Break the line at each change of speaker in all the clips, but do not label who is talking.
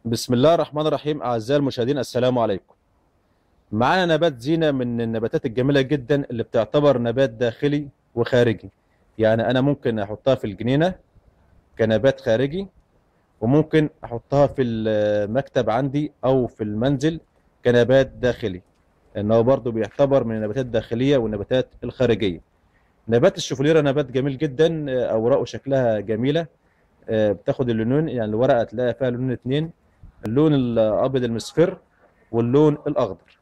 بسم الله الرحمن الرحيم. أعزائي المشاهدين، السلام عليكم. معانا نبات زينة من النباتات الجميلة جدا اللي بتعتبر نبات داخلي وخارجي. يعني أنا ممكن أحطها في الجنينة كنبات خارجي، وممكن أحطها في المكتب عندي أو في المنزل كنبات داخلي، لأنه برضه بيعتبر من النباتات الداخلية والنباتات الخارجية. نبات الشوفليرة نبات جميل جدا، أوراقه شكلها جميلة. بتاخد اللونين، يعني الورقة تلاقي فيها لونين اتنين: اللون الابيض المصفر واللون الاخضر.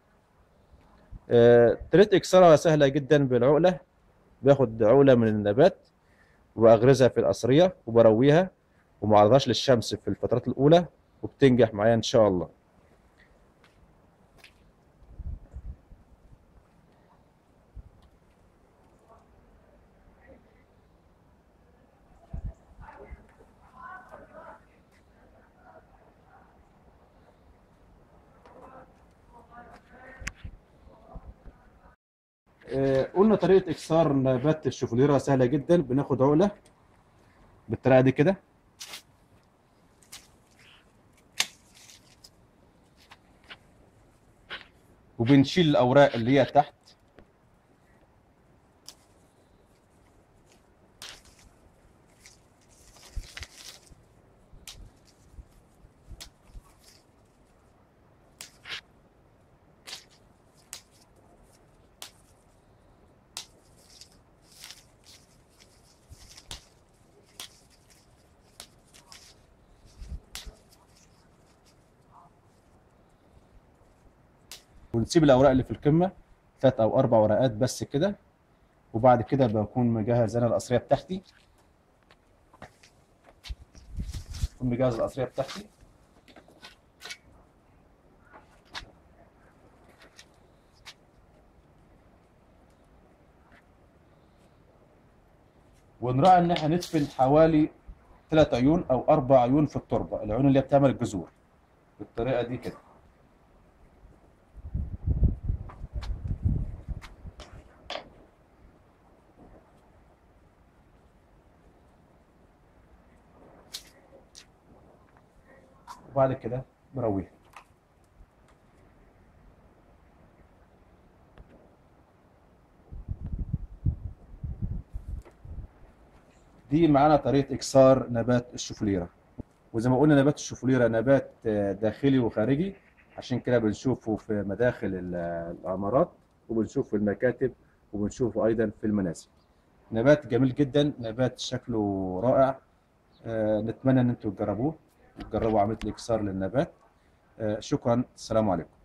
طريقه اكسارها سهله جدا بالعقله. باخد عقله من النبات واغرزها في القصريه وبرويها وما اعرضهاش للشمس في الفترات الاولى، وبتنجح معايا ان شاء الله. قلنا طريقه اكسار نبات الشوفليره سهله جدا. بناخد عقله بالطريقه دي كده، وبنشيل الاوراق اللي هي تحت، ونسيب الاوراق اللي في القمه، 3 أو 4 ورقات بس كده. وبعد كده بكون مجهز انا القصريه بتاعتي. بكون مجهز القصريه بتاعتي، ونراعي ان احنا ندفن حوالي 3 عيون او 4 عيون في التربه، العيون اللي هي بتعمل الجذور، بالطريقه دي كده. وبعد كده برويها. دي معانا طريقه اكسار نبات الشوفليره. وزي ما قلنا نبات الشوفليره نبات داخلي وخارجي، عشان كده بنشوفه في مداخل العمارات، وبنشوفه في المكاتب، وبنشوفه ايضا في المنازل. نبات جميل جدا، نبات شكله رائع. نتمنى ان انتم تجربوه وتجربوا عمليه الاكسار للنبات. شكرا، السلام عليكم.